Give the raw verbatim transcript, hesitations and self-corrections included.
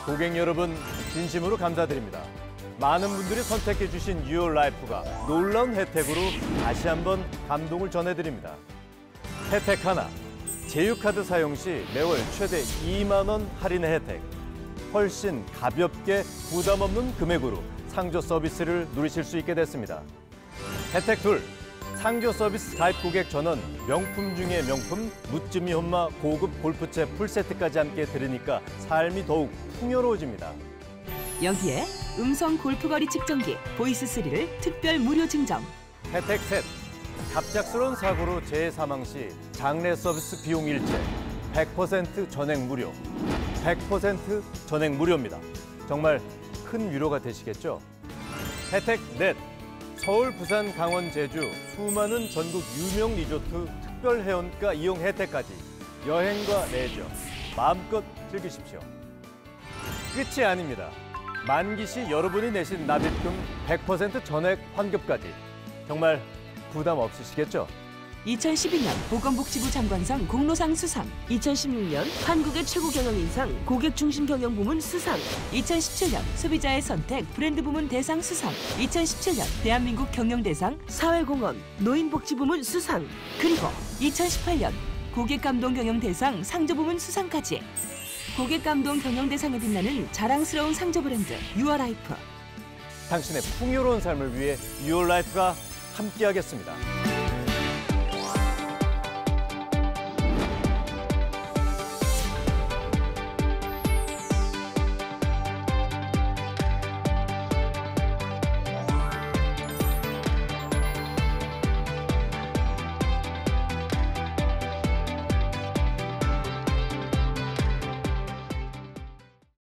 고객 여러분, 진심으로 감사드립니다. 많은 분들이 선택해 주신 유어라이프가 놀라운 혜택으로 다시 한번 감동을 전해드립니다. 혜택 하나, 제휴카드 사용 시 매월 최대 이만 원 할인의 혜택. 훨씬 가볍게 부담 없는 금액으로 상조 서비스를 누리실 수 있게 됐습니다. 혜택 둘, 상조 서비스 가입 고객 전원 명품 중에 명품 무쯤이 혼마 고급 골프채 풀세트까지 함께 들으니까 삶이 더욱 풍요로워집니다. 여기에 음성 골프거리 측정기 보이스쓰리를 특별 무료 증정. 혜택 셋, 갑작스러운 사고로 재해 사망 시 장례 서비스 비용 일체 백 퍼센트 전액 무료. 백 퍼센트 전액 무료입니다. 정말 큰 위로가 되시겠죠? 혜택 넷, 서울, 부산, 강원, 제주 수많은 전국 유명 리조트 특별 회원가 이용 혜택까지 여행과 레저 마음껏 즐기십시오. 끝이 아닙니다. 만기 시 여러분이 내신 납입금 백 퍼센트 전액 환급까지 정말 부담 없으시겠죠? 이천십이 년 보건복지부 장관상 공로상 수상, 이천십육 년 한국의 최고 경영인상 고객중심경영부문 수상, 이천십칠 년 소비자의 선택 브랜드 부문 대상 수상, 이천십칠 년 대한민국 경영대상 사회공헌 노인복지부문 수상, 그리고 이천십팔 년 고객감동 경영대상 상조부문 수상까지. 고객감동 경영대상에 빛나는 자랑스러운 상조 브랜드 유어라이프. 당신의 풍요로운 삶을 위해 유어라이프가 함께하겠습니다.